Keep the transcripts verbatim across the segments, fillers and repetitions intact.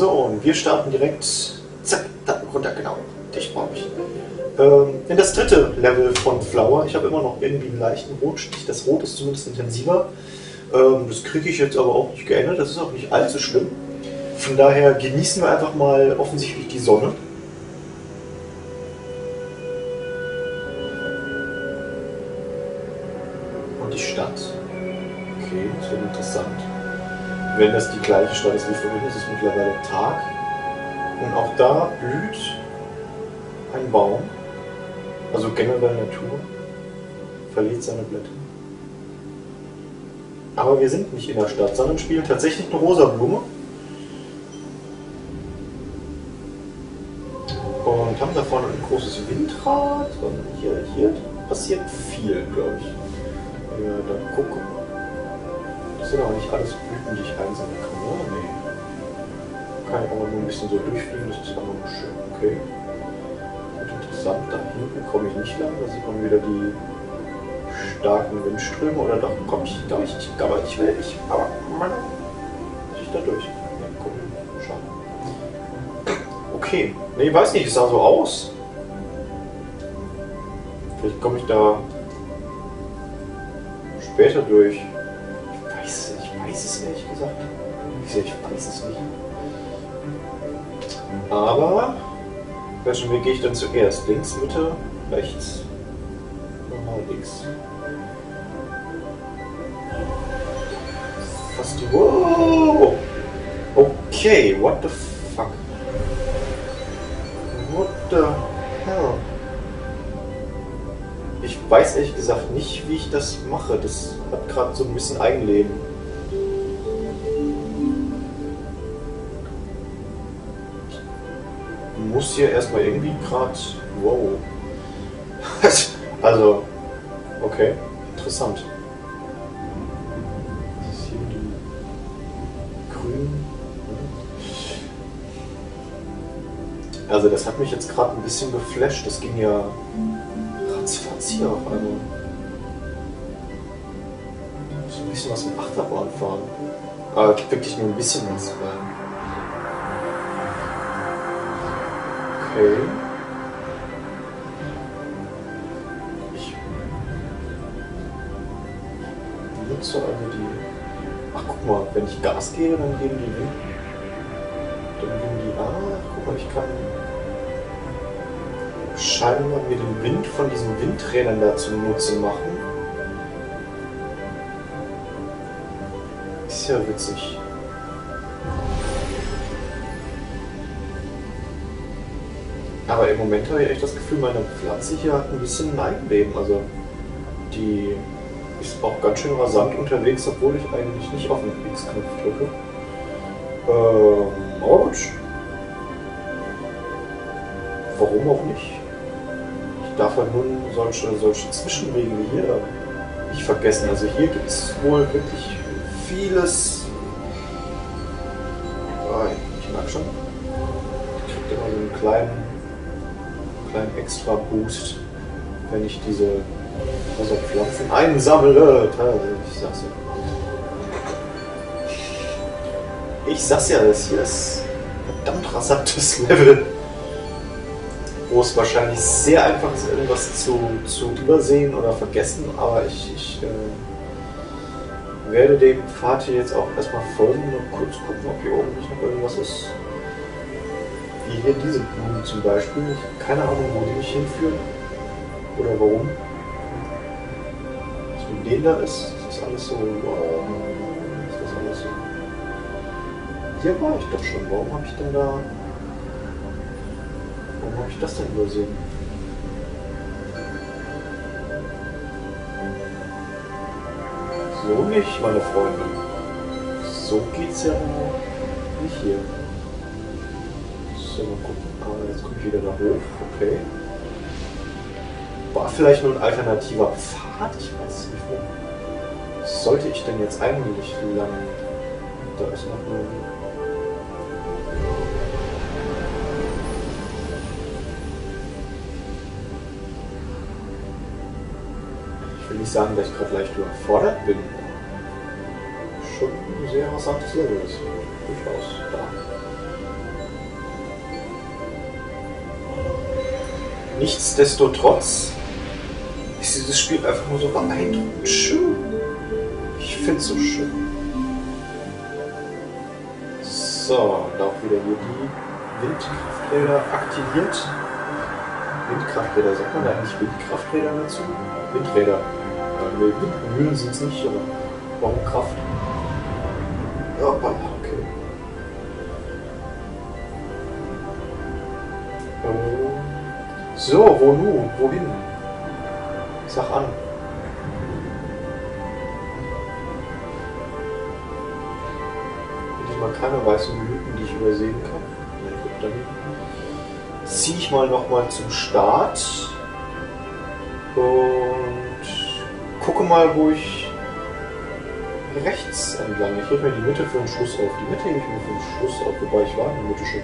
So, und wir starten direkt. Zack, da runter, genau. Dich brauche ich. Ähm, in das dritte Level von Flower. Ich habe immer noch irgendwie einen leichten Rotstich. Das Rot ist zumindest intensiver. Ähm, das kriege ich jetzt aber auch nicht geändert. Das ist auch nicht allzu schlimm. Von daher genießen wir einfach mal offensichtlich die Sonne. Und die Stadt. Okay, das wird interessant. Wenn das die gleiche Stadt ist wie vorhin, ist es mittlerweile Tag. Und auch da blüht ein Baum. Also generell Natur. Verliert seine Blätter. Aber wir sind nicht in der Stadt, sondern spielen tatsächlich eine rosa Blume. Und haben da vorne ein großes Windrad. Und hier, hier passiert viel, glaube ich. Wenn wir da gucken. Das sind aber nicht alles Blüten, die ich einsammeln kann, oder? Nee. Kann ich aber nur ein bisschen so durchfliegen, das ist einfach nur schön. Okay. Und interessant, da hinten komme ich nicht lang, da sieht man wieder die starken Windströme. Oder doch, komme ich da nicht? Aber ich will nicht. Aber Mann, muss ich da durch? Ja, gucken, schauen. Okay. Nee, ich weiß nicht, es sah so aus. Vielleicht komme ich da später durch. Ich weiß, ich weiß es ehrlich gesagt. Ich weiß es nicht. Aber welchen Weg gehe ich dann zuerst? Links, Mitte, rechts? Normal links. Fast die. Wow! Okay, what the fuck? What the hell? Ich weiß ehrlich gesagt nicht, wie ich das mache. Das hat gerade so ein bisschen Eigenleben. Ich muss hier erstmal irgendwie gerade. Wow. Also, okay, interessant. Das ist hier die grün. Also, das hat mich jetzt gerade ein bisschen geflasht. Das ging ja ratzfatz hier auf einmal. So ein bisschen was mit Achterbahn fahren. Aber wirklich nur ein bisschen was rein. Okay. Ich nutze also die. Ach, guck mal, wenn ich Gas gebe, dann geben die Wind. Dann geben die. Ah, guck mal, ich kann scheinbar mir den Wind von diesen Windrädern da zunutze machen. Ist ja witzig. Aber im Moment habe ich echt das Gefühl, meine Pflanze hier hat ein bisschen ein Eigenleben. Also die ist auch ganz schön rasant unterwegs, obwohl ich eigentlich nicht auf den X-Knopf drücke. Ähm, aber gut. Warum auch nicht? Ich darf halt nun solche, solche Zwischenwege wie hier nicht vergessen. Also hier gibt es wohl wirklich vieles. Oh, ich mag schon. Ich kriege immer so einen kleinen kleinen extra Boost, wenn ich diese also Pflanzen einsammle. Ich sag's ja. Ich sag's ja, das hier ist ein verdammt rasantes Level, wo es wahrscheinlich sehr einfach ist, irgendwas zu, zu übersehen oder vergessen, aber ich, ich äh, werde dem Pfad hier jetzt auch erstmal folgen und kurz gucken, ob hier oben nicht noch irgendwas ist. Wie hier diese Blumen zum Beispiel. Ich habe keine Ahnung, wo die mich hinführen. Oder warum. Was mit denen da ist, ist das alles so. Wow. Ist das alles so. Hier war ich doch schon. Warum habe ich denn da. Warum habe ich das denn übersehen? So nicht, meine Freunde. So geht's ja nicht hier. So, mal gucken. Ah, jetzt komme ich wieder da hoch. Okay. War vielleicht nur ein alternativer Pfad? Ich weiß nicht, wo. Sollte ich denn jetzt eigentlich lang? Da ist noch eine. Ich will nicht sagen, dass ich gerade leicht überfordert bin. Schon ein sehr rasantes Level ist. Durchaus da. Nichtsdestotrotz ist dieses Spiel einfach nur so beeindruckend schön. Ich finde es so schön. So, und auch wieder hier die Windkrafträder aktiviert. Windkrafträder, sagt man da eigentlich Windkrafträder dazu? Windräder. Ja, nee, Windmühlen sind es nicht, aber warum Kraft? Ja, okay. So, wo nun? Wohin? Sag an. Mal keine weißen Blüten, die ich übersehen kann. Na gut, dann ziehe ich mal noch mal zum Start und gucke mal, wo ich rechts entlang. Ich hebe mir die Mitte für den Schluss auf. Die Mitte hebe ich mir für den Schluss auf, wobei ich war in der Mitte schon.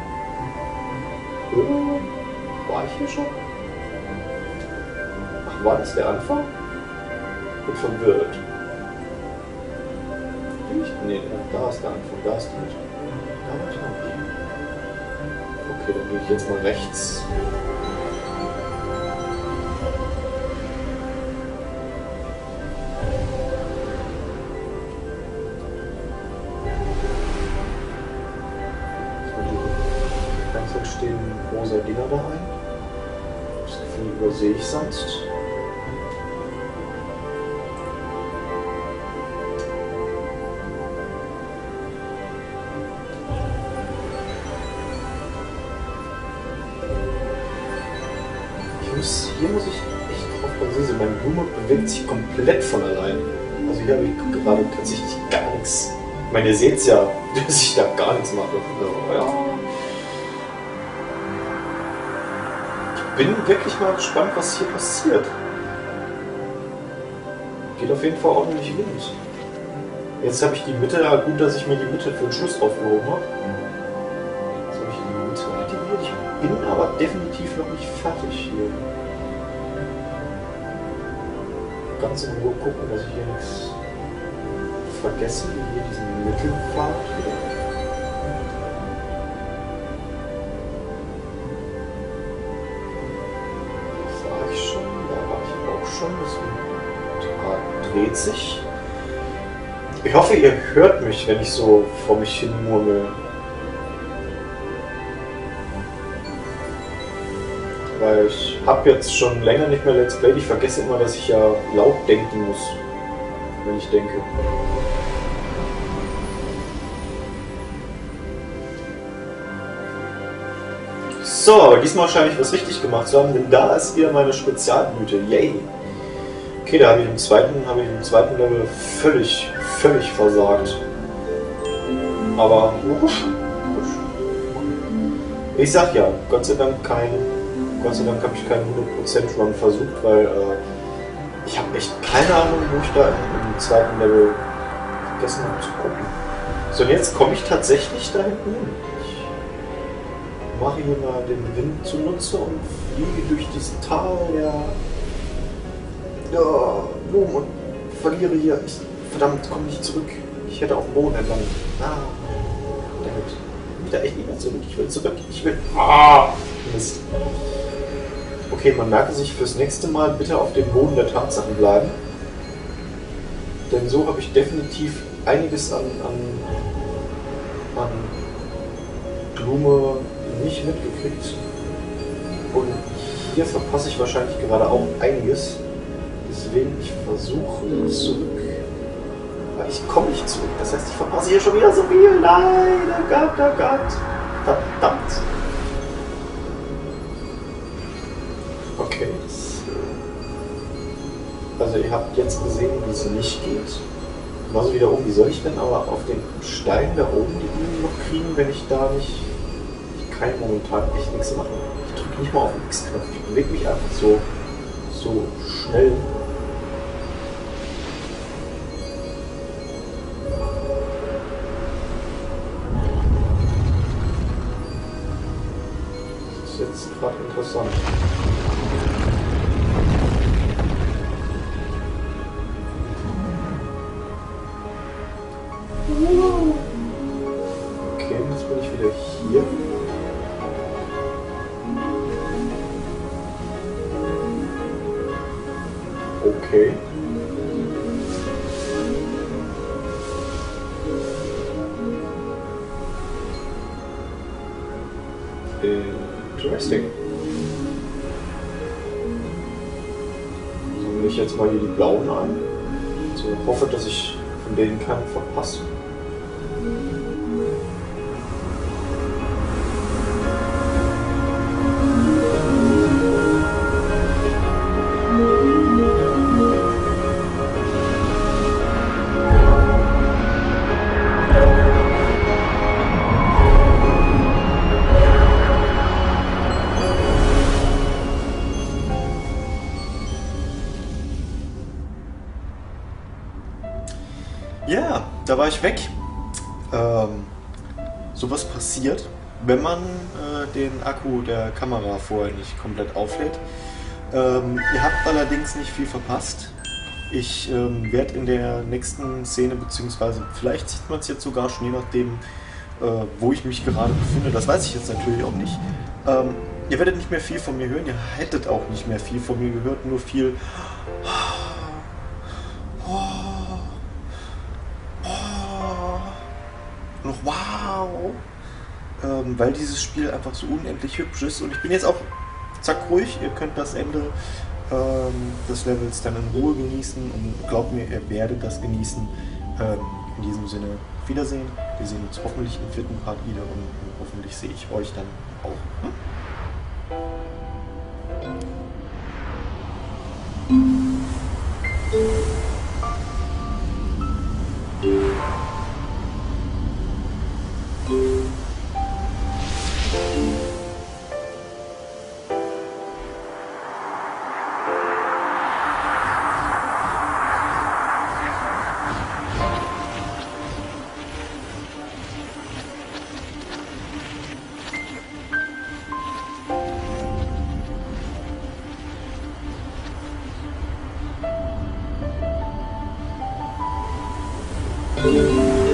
Oh, war ich hier schon? Ach, war das der Anfang? Bin verwirrt. Nee, da ist der Anfang, da ist die Mitte. Da muss ich noch gehen. Okay, dann gehe ich jetzt mal rechts. Langsam stehen rosa Dinger da ein. Das Gefühl übersehe ich sonst. Hier muss ich echt drauf konzentrieren. Meine Blume bewegt sich komplett von allein. Also hier habe ich gerade tatsächlich gar nichts. Ich meine, ihr seht es ja, dass ich da gar nichts mache. Ja. Ich bin wirklich mal gespannt, was hier passiert. Geht auf jeden Fall ordentlich Wind. Jetzt habe ich die Mitte, ja gut, dass ich mir die Mitte für den Schluss aufgehoben habe. Jetzt habe ich die Mitte aktiviert. Ich bin aber definitiv noch nicht fertig hier. Ganz in Ruhe gucken, dass ich hier nichts vergesse, wie hier diesen Mittelpfad wieder. Das war ich schon, da war ich auch schon, das Rad dreht sich. Ich hoffe, ihr hört mich, wenn ich so vor mich hin murmel. Weil ich habe jetzt schon länger nicht mehr Let's Play. Ich vergesse immer, dass ich ja laut denken muss, wenn ich denke. So, aber diesmal scheine ich was richtig gemacht zu haben, denn da ist wieder meine Spezialblüte. Yay! Okay, da habe ich im zweiten, habe ich im zweiten Level völlig, völlig versagt. Aber ich sag ja, Gott sei Dank kein. Gott sei Dank habe ich keinen hundert Prozent Run versucht, weil äh, ich habe echt keine Ahnung, wo ich da im zweiten Level vergessen habe zu gucken. So, und jetzt komme ich tatsächlich da hinten hin. Ich mache hier mal den Wind zunutze und fliege durch dieses Tal der ja, Blumen und verliere hier. Ich, verdammt, komme nicht zurück. Ich hätte auf dem Boden entlang. Ah, damit. Ich will da echt nicht mehr zurück. Ich will zurück. Ich will. Ah! Mist. Okay, man merke sich fürs nächste Mal bitte auf dem Boden der Tatsachen bleiben. Denn so habe ich definitiv einiges an, an, an Blume nicht mitgekriegt. Und hier verpasse ich wahrscheinlich gerade auch einiges. Deswegen, ich versuche zurück. Aber ich komme nicht zurück. Das heißt, ich verpasse hier schon wieder so viel. Nein, oh Gott, oh Gott. Verdammt. Okay. Also ihr habt jetzt gesehen, wie es nicht geht. Genauso wieder oben. Wie soll ich denn aber auf den Stein da oben die Blumen noch kriegen, wenn ich da nicht... Ich kann momentan echt nichts machen. Ich drücke nicht mal auf den X-Knopf. Ich bewege mich einfach so, so schnell. Das ist jetzt gerade interessant. Okay, jetzt bin ich wieder hier. Okay. Interesting. Sammle ich jetzt mal hier die blauen ein. So, hoffe, dass ich von denen keinen verpasse. Ja, da war ich weg. Ähm, sowas passiert, wenn man äh, den Akku der Kamera vorher nicht komplett auflädt. Ähm, ihr habt allerdings nicht viel verpasst. Ich ähm, werde in der nächsten Szene, beziehungsweise vielleicht sieht man es jetzt sogar schon, je nachdem, äh, wo ich mich gerade befinde, das weiß ich jetzt natürlich auch nicht. Ähm, ihr werdet nicht mehr viel von mir hören, ihr hättet auch nicht mehr viel von mir gehört, nur viel... noch wow, ähm, weil dieses Spiel einfach so unendlich hübsch ist und ich bin jetzt auch zack ruhig, ihr könnt das Ende ähm, des Levels dann in Ruhe genießen und glaubt mir, ihr werdet das genießen. Ähm, in diesem Sinne, auf Wiedersehen, wir sehen uns hoffentlich im vierten Part wieder und hoffentlich sehe ich euch dann auch. Hm? Thank you.